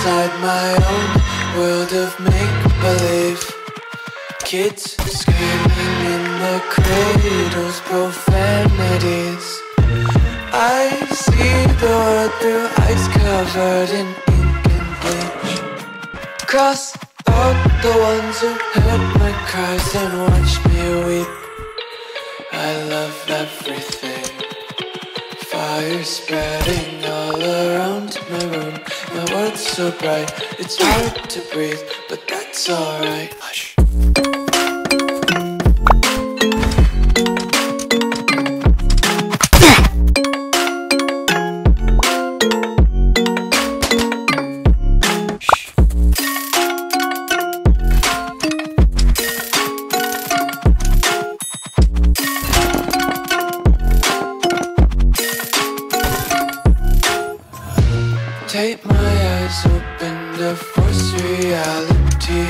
inside my own world of make-believe. Kids screaming in the cradles, profanities. I see the world through ice covered in ink and bleach. Cross out the ones who heard my cries and watched me weep. I love everything. Fire spreading all around my room. My world's so bright, it's hard to breathe, but that's alright. Hush. Take my eyes open to force reality.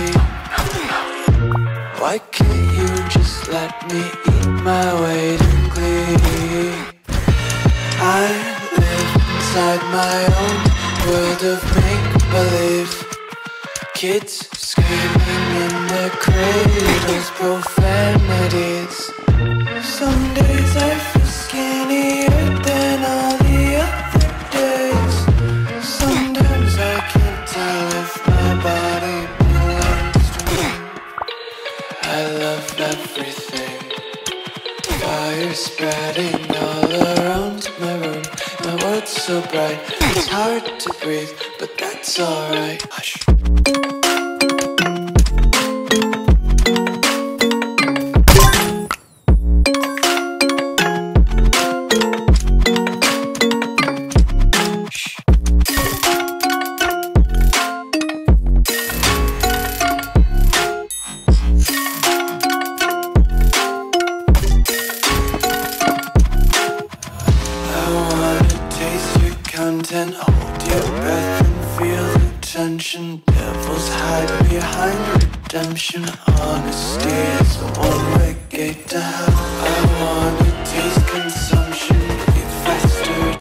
Why can't you just let me eat my weight in glee? I live inside my own world of make-believe. Kids screaming in the cradles, profanities. Some days I feel skinnier than all the other days. Sometimes I can't tell if my body belongs to me. I love everything. Fire spreading all around my room. My world's so bright, it's hard to breathe, but that's alright. Hush. Content, hold your breath and feel the tension. Devils hide behind redemption. Honesty is a one-way gate to hell. I wanna taste consumption.